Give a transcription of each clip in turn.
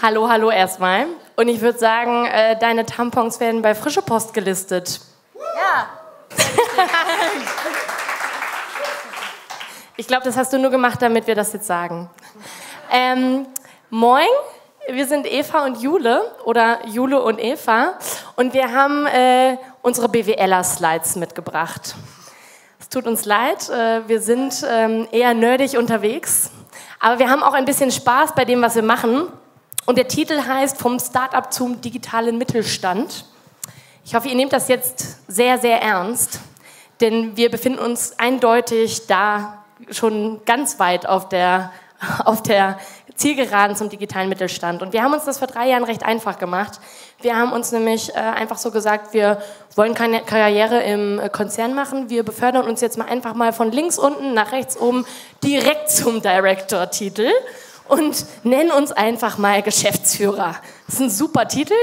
Hallo, hallo erstmal. Und ich würde sagen, deine Tampons werden bei Frische Post gelistet. Ja. Ich glaube, das hast du nur gemacht, damit wir das jetzt sagen. Moin, wir sind Eva und Jule oder Jule und Eva und wir haben unsere BWLer-Slides mitgebracht. Es tut uns leid, wir sind eher nerdig unterwegs, aber wir haben auch ein bisschen Spaß bei dem, was wir machen. Und der Titel heißt Vom Start-up zum digitalen Mittelstand. Ich hoffe, ihr nehmt das jetzt sehr, sehr ernst, denn wir befinden uns eindeutig da schon ganz weit auf der Zielgeraden zum digitalen Mittelstand. Und wir haben uns das vor 3 Jahren recht einfach gemacht. Wir haben uns nämlich einfach so gesagt, wir wollen keine Karriere im Konzern machen. Wir befördern uns jetzt mal einfach mal von links unten nach rechts oben direkt zum Director-Titel und nennen uns einfach mal Geschäftsführer. Das ist ein super Titel,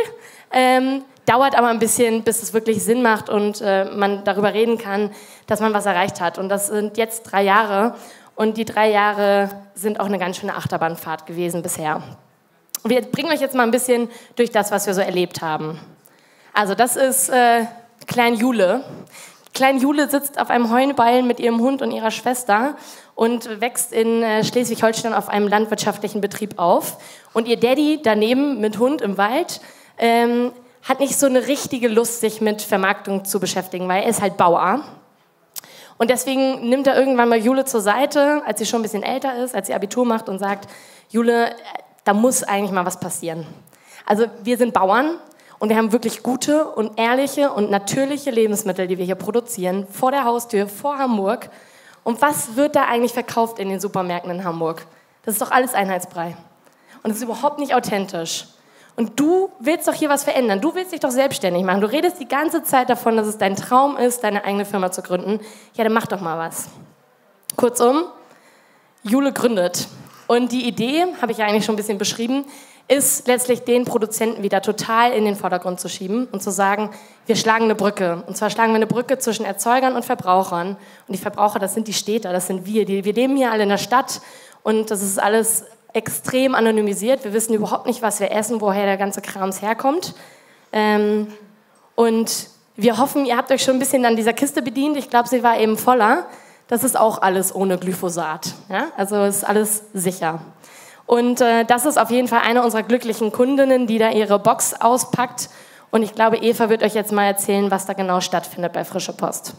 dauert aber ein bisschen, bis es wirklich Sinn macht und man darüber reden kann, dass man was erreicht hat. Und das sind jetzt 3 Jahre. Und die 3 Jahre sind auch eine ganz schöne Achterbahnfahrt gewesen bisher. Wir bringen euch jetzt mal ein bisschen durch das, was wir so erlebt haben. Also das ist Klein Jule. Klein Jule sitzt auf einem Heuballen mit ihrem Hund und ihrer Schwester und wächst in Schleswig-Holstein auf einem landwirtschaftlichen Betrieb auf. Und ihr Daddy daneben mit Hund im Wald hat nicht so eine richtige Lust, sich mit Vermarktung zu beschäftigen, weil er ist halt Bauer. Und deswegen nimmt er irgendwann mal Jule zur Seite, als sie schon ein bisschen älter ist, als sie Abitur macht und sagt, Jule, da muss eigentlich mal was passieren. Also wir sind Bauern und wir haben wirklich gute und ehrliche und natürliche Lebensmittel, die wir hier produzieren, vor der Haustür, vor Hamburg. Und was wird da eigentlich verkauft in den Supermärkten in Hamburg? Das ist doch alles Einheitsbrei. Und es ist überhaupt nicht authentisch. Und du willst doch hier was verändern. Du willst dich doch selbstständig machen. Du redest die ganze Zeit davon, dass es dein Traum ist, deine eigene Firma zu gründen. Ja, dann mach doch mal was. Kurzum, Jule gründet. Und die Idee, habe ich ja eigentlich schon ein bisschen beschrieben, ist letztlich den Produzenten wieder total in den Vordergrund zu schieben und zu sagen, wir schlagen eine Brücke. Und zwar schlagen wir eine Brücke zwischen Erzeugern und Verbrauchern. Und die Verbraucher, das sind die Städter, das sind wir. Wir leben hier alle in der Stadt und das ist alles extrem anonymisiert. Wir wissen überhaupt nicht, was wir essen, woher der ganze Krams herkommt. Und wir hoffen, ihr habt euch schon ein bisschen an dieser Kiste bedient. Ich glaube, sie war eben voller. Das ist auch alles ohne Glyphosat. Ja? Also ist alles sicher. Und das ist auf jeden Fall eine unserer glücklichen Kundinnen, die da ihre Box auspackt. Und ich glaube, Eva wird euch jetzt mal erzählen, was da genau stattfindet bei Frische Post.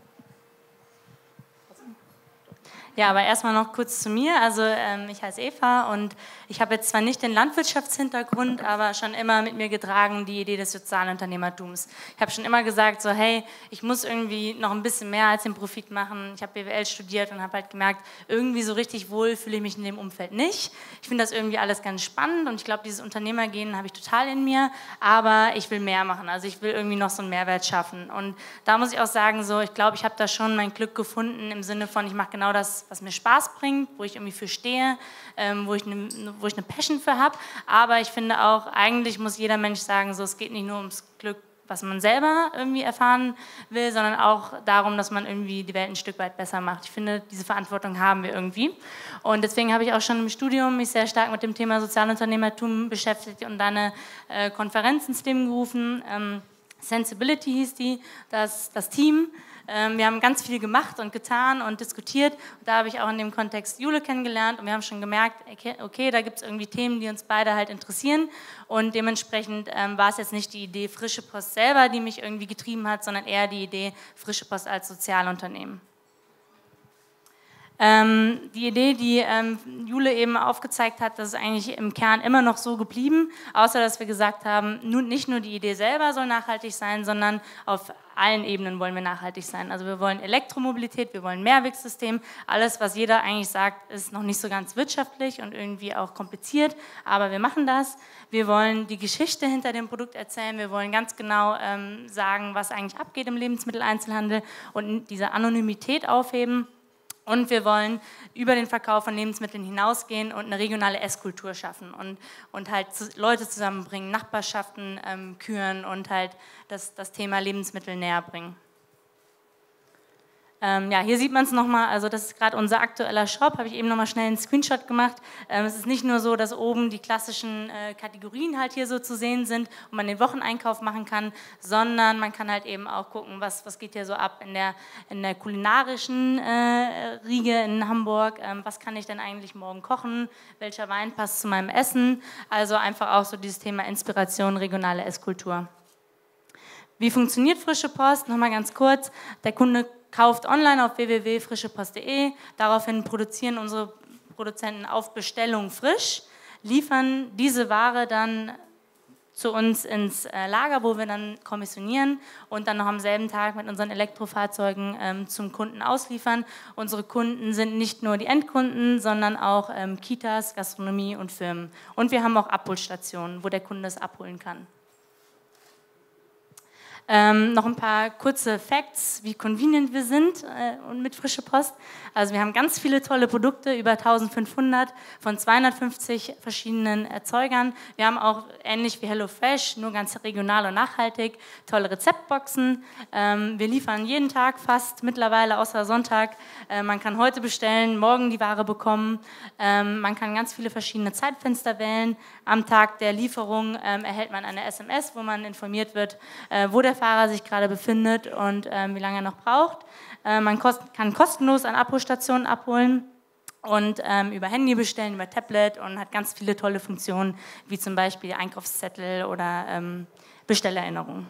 Ja, aber erstmal noch kurz zu mir. Also ich heiße Eva und ich habe jetzt zwar nicht den Landwirtschaftshintergrund, aber schon immer mit mir getragen die Idee des Sozialunternehmertums. Ich habe schon immer gesagt, so hey, ich muss irgendwie noch ein bisschen mehr als den Profit machen. Ich habe BWL studiert und habe halt gemerkt, irgendwie so richtig wohl fühle ich mich in dem Umfeld nicht. Ich finde das irgendwie alles ganz spannend und ich glaube, dieses Unternehmergehen habe ich total in mir, aber ich will mehr machen. Also ich will irgendwie noch so einen Mehrwert schaffen. Und da muss ich auch sagen, so ich glaube, ich habe da schon mein Glück gefunden im Sinne von, ich mache genau das, was mir Spaß bringt, wo ich irgendwie für stehe, wo ich eine Passion für habe. Aber ich finde auch, eigentlich muss jeder Mensch sagen, so, es geht nicht nur ums Glück, was man selber irgendwie erfahren will, sondern auch darum, dass man irgendwie die Welt ein Stück weit besser macht. Ich finde, diese Verantwortung haben wir irgendwie. Und deswegen habe ich auch schon im Studium mich sehr stark mit dem Thema Sozialunternehmertum beschäftigt und dann eine Konferenz ins Leben gerufen. Sensibility hieß die, das Team. Wir haben ganz viel gemacht und getan und diskutiert. Und da habe ich auch in dem Kontext Jule kennengelernt und wir haben schon gemerkt, okay, da gibt es irgendwie Themen, die uns beide halt interessieren. Und dementsprechend war es jetzt nicht die Idee Frische Post selber, die mich irgendwie getrieben hat, sondern eher die Idee Frische Post als Sozialunternehmen. Die Idee, die Jule eben aufgezeigt hat, das ist eigentlich im Kern immer noch so geblieben, außer dass wir gesagt haben, nicht nur die Idee selber soll nachhaltig sein, sondern auf allen Ebenen wollen wir nachhaltig sein. Also wir wollen Elektromobilität, wir wollen Mehrwegsystem, alles, was jeder eigentlich sagt, ist noch nicht so ganz wirtschaftlich und irgendwie auch kompliziert, aber wir machen das. Wir wollen die Geschichte hinter dem Produkt erzählen, wir wollen ganz genau sagen, was eigentlich abgeht im Lebensmitteleinzelhandel und diese Anonymität aufheben. Und wir wollen über den Verkauf von Lebensmitteln hinausgehen und eine regionale Esskultur schaffen und halt Leute zusammenbringen, Nachbarschaften küren und halt das Thema Lebensmittel näher bringen. Ja, hier sieht man es nochmal, also das ist gerade unser aktueller Shop, habe ich eben nochmal schnell einen Screenshot gemacht. Es ist nicht nur so, dass oben die klassischen Kategorien halt hier so zu sehen sind und man den Wocheneinkauf machen kann, sondern man kann halt eben auch gucken, was geht hier so ab in der kulinarischen Riege in Hamburg, was kann ich denn eigentlich morgen kochen, welcher Wein passt zu meinem Essen, also einfach auch so dieses Thema Inspiration, regionale Esskultur. Wie funktioniert Frische Post? Nochmal ganz kurz, der Kunde kauft online auf www.frischepost.de, daraufhin produzieren unsere Produzenten auf Bestellung frisch, liefern diese Ware dann zu uns ins Lager, wo wir dann kommissionieren und dann noch am selben Tag mit unseren Elektrofahrzeugen zum Kunden ausliefern. Unsere Kunden sind nicht nur die Endkunden, sondern auch Kitas, Gastronomie und Firmen. Und wir haben auch Abholstationen, wo der Kunde es abholen kann. Noch ein paar kurze Facts, wie convenient wir sind und mit Frische Post. Also wir haben ganz viele tolle Produkte, über 1500 von 250 verschiedenen Erzeugern. Wir haben auch, ähnlich wie HelloFresh, nur ganz regional und nachhaltig, tolle Rezeptboxen. Wir liefern jeden Tag fast, mittlerweile außer Sonntag. Man kann heute bestellen, morgen die Ware bekommen. Man kann ganz viele verschiedene Zeitfenster wählen. Am Tag der Lieferung erhält man eine SMS, wo man informiert wird, wo der Fahrer sich gerade befindet und wie lange er noch braucht. Man kann kostenlos an Abholstationen abholen und über Handy bestellen, über Tablet und hat ganz viele tolle Funktionen, wie zum Beispiel Einkaufszettel oder Bestellerinnerungen.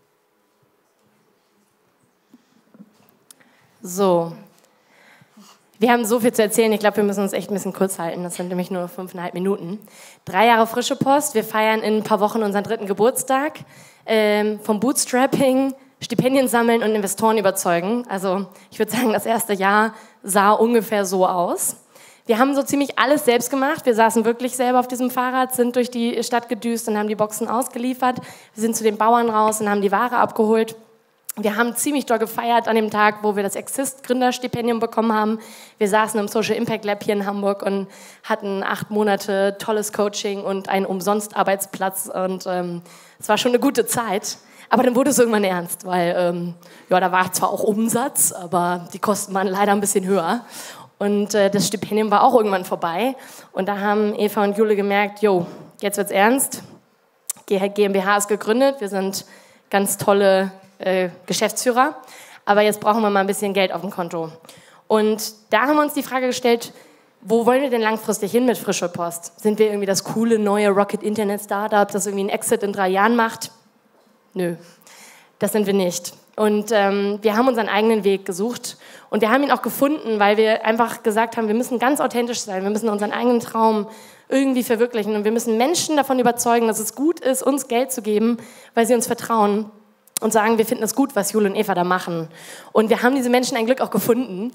So, wir haben so viel zu erzählen, ich glaube, wir müssen uns echt ein bisschen kurz halten, das sind nämlich nur 5,5 Minuten. 3 Jahre Frische Post, wir feiern in ein paar Wochen unseren 3. Geburtstag. Vom Bootstrapping, Stipendien sammeln und Investoren überzeugen. Also ich würde sagen, das erste Jahr sah ungefähr so aus. Wir haben so ziemlich alles selbst gemacht. Wir saßen wirklich selber auf diesem Fahrrad, sind durch die Stadt gedüst und haben die Boxen ausgeliefert. Wir sind zu den Bauern raus und haben die Ware abgeholt. Wir haben ziemlich doll gefeiert an dem Tag, wo wir das Exist-Gründerstipendium bekommen haben. Wir saßen im Social Impact Lab hier in Hamburg und hatten 8 Monate tolles Coaching und einen Umsonst-Arbeitsplatz. Und es war schon eine gute Zeit. Aber dann wurde es irgendwann ernst, weil ja, da war zwar auch Umsatz, aber die Kosten waren leider ein bisschen höher. Und das Stipendium war auch irgendwann vorbei. Und da haben Eva und Jule gemerkt, jo, jetzt wird's ernst. GmbH ist gegründet, wir sind ganz tolle Geschäftsführer, aber jetzt brauchen wir mal ein bisschen Geld auf dem Konto. Und da haben wir uns die Frage gestellt, wo wollen wir denn langfristig hin mit Frische Post? Sind wir irgendwie das coole neue Rocket Internet Startup, das irgendwie einen Exit in 3 Jahren macht? Nö, das sind wir nicht. Und wir haben unseren eigenen Weg gesucht und wir haben ihn auch gefunden, weil wir einfach gesagt haben, wir müssen ganz authentisch sein, wir müssen unseren eigenen Traum irgendwie verwirklichen und wir müssen Menschen davon überzeugen, dass es gut ist, uns Geld zu geben, weil sie uns vertrauen und sagen, wir finden es gut, was Jule und Eva da machen. Und wir haben diese Menschen ein Glück auch gefunden.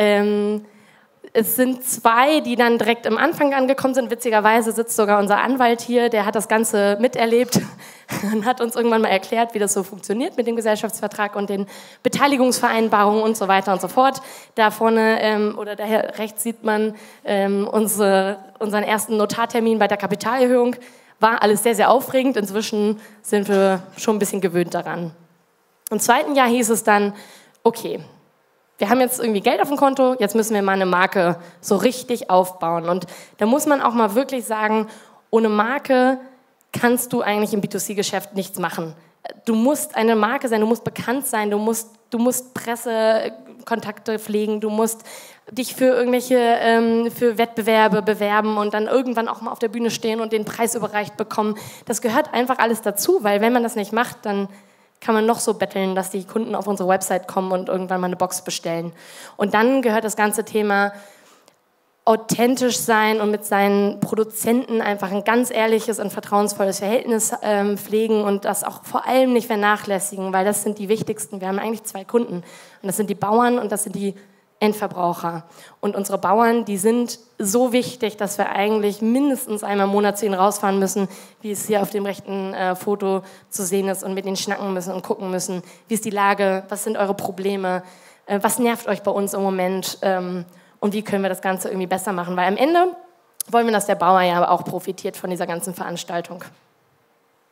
Es sind 2, die dann direkt am Anfang angekommen sind. Witzigerweise sitzt sogar unser Anwalt hier, der hat das Ganze miterlebt und hat uns irgendwann mal erklärt, wie das so funktioniert mit dem Gesellschaftsvertrag und den Beteiligungsvereinbarungen und so weiter und so fort. Da vorne oder daher rechts sieht man unseren ersten Notartermin bei der Kapitalerhöhung. War alles sehr, sehr aufregend. Inzwischen sind wir schon ein bisschen gewöhnt daran. Im 2. Jahr hieß es dann, okay, wir haben jetzt irgendwie Geld auf dem Konto, jetzt müssen wir mal eine Marke so richtig aufbauen. Und da muss man auch mal wirklich sagen, ohne Marke kannst du eigentlich im B2C-Geschäft nichts machen. Du musst eine Marke sein, du musst bekannt sein, du musst Pressekontakte pflegen, du musst dich für irgendwelche für Wettbewerbe bewerben und dann irgendwann auch mal auf der Bühne stehen und den Preis überreicht bekommen. Das gehört einfach alles dazu, weil wenn man das nicht macht, dann kann man noch so betteln, dass die Kunden auf unsere Website kommen und irgendwann mal eine Box bestellen. Und dann gehört das ganze Thema authentisch sein und mit seinen Produzenten einfach ein ganz ehrliches und vertrauensvolles Verhältnis pflegen und das auch vor allem nicht vernachlässigen, weil das sind die wichtigsten. Wir haben eigentlich 2 Kunden und das sind die Bauern und das sind die Endverbraucher. Und unsere Bauern, die sind so wichtig, dass wir eigentlich mindestens einmal im Monat zu ihnen rausfahren müssen, wie es hier auf dem rechten Foto zu sehen ist und mit ihnen schnacken müssen und gucken müssen, wie ist die Lage, was sind eure Probleme, was nervt euch bei uns im Moment und wie können wir das Ganze irgendwie besser machen. Weil am Ende wollen wir, dass der Bauer ja auch profitiert von dieser ganzen Veranstaltung.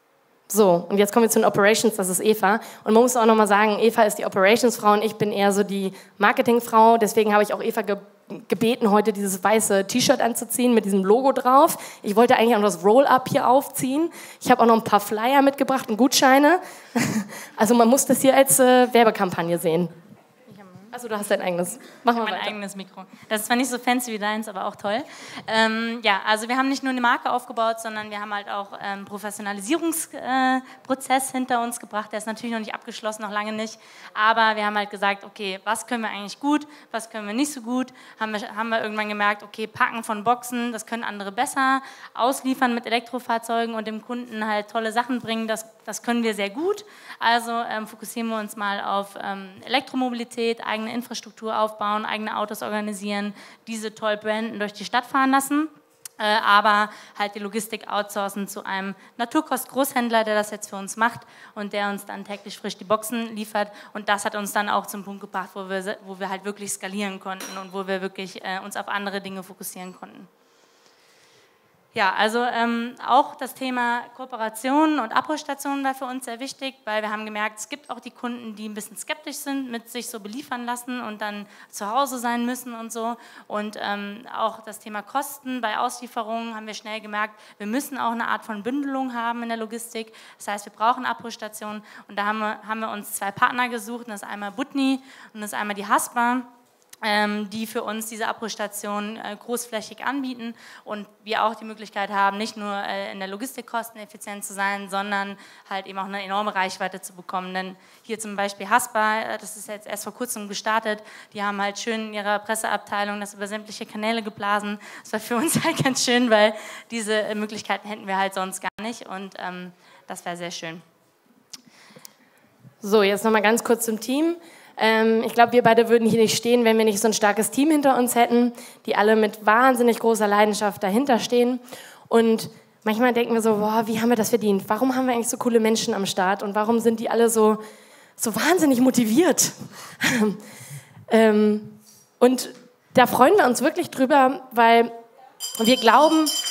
So, und jetzt kommen wir zu den Operations, das ist Eva. Und man muss auch nochmal sagen, Eva ist die Operationsfrau und ich bin eher so die Marketingfrau. Deswegen habe ich auch Eva gebeten, heute dieses weiße T-Shirt anzuziehen mit diesem Logo drauf. Ich wollte eigentlich auch das Roll-Up hier aufziehen. Ich habe auch noch ein paar Flyer mitgebracht und Gutscheine. Also man muss das hier als Werbekampagne sehen. Also du hast dein eigenes. Mach mal weiter. Mein eigenes Mikro. Das ist zwar nicht so fancy wie deins, aber auch toll. Ja, also wir haben nicht nur eine Marke aufgebaut, sondern wir haben halt auch einen Professionalisierungsprozess hinter uns gebracht. Der ist natürlich noch nicht abgeschlossen, noch lange nicht. Aber wir haben halt gesagt, okay, was können wir eigentlich gut, was können wir nicht so gut. Haben wir irgendwann gemerkt, okay, Packen von Boxen, das können andere besser. Ausliefern mit Elektrofahrzeugen und dem Kunden halt tolle Sachen bringen, das können wir sehr gut. Also fokussieren wir uns mal auf Elektromobilität, eigene Infrastruktur aufbauen, eigene Autos organisieren, diese toll branden, durch die Stadt fahren lassen, aber halt die Logistik outsourcen zu einem Naturkost-Großhändler, der das jetzt für uns macht und der uns dann täglich frisch die Boxen liefert. Und das hat uns dann auch zum Punkt gebracht, wo wir halt wirklich skalieren konnten und wo wir wirklich uns auf andere Dinge fokussieren konnten. Ja, also auch das Thema Kooperation und Abholstationen war für uns sehr wichtig, weil wir haben gemerkt, es gibt auch die Kunden, die ein bisschen skeptisch sind, mit sich so beliefern lassen und dann zu Hause sein müssen und so. Und auch das Thema Kosten bei Auslieferungen haben wir schnell gemerkt, wir müssen auch eine Art von Bündelung haben in der Logistik. Das heißt, wir brauchen Abholstationen und da haben wir uns 2 Partner gesucht, und das ist einmal Butni und das ist einmal die Haspa, die für uns diese Abholstation großflächig anbieten und wir auch die Möglichkeit haben, nicht nur in der Logistik kosteneffizient zu sein, sondern halt eben auch eine enorme Reichweite zu bekommen. Denn hier zum Beispiel Haspa, das ist jetzt erst vor kurzem gestartet, die haben halt schön in ihrer Presseabteilung das über sämtliche Kanäle geblasen. Das war für uns halt ganz schön, weil diese Möglichkeiten hätten wir halt sonst gar nicht und das wäre sehr schön. So, jetzt nochmal ganz kurz zum Team. Ich glaube, wir beide würden hier nicht stehen, wenn wir nicht so ein starkes Team hinter uns hätten, die alle mit wahnsinnig großer Leidenschaft dahinter stehen. Und manchmal denken wir so, boah, wie haben wir das verdient? Warum haben wir eigentlich so coole Menschen am Start? Und warum sind die alle so wahnsinnig motiviert? Und da freuen wir uns wirklich drüber, weil wir glauben,